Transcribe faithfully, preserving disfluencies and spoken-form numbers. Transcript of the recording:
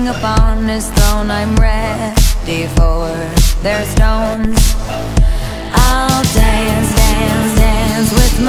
king upon his throne. I'm ready for their stones. I'll dance, dance, dance with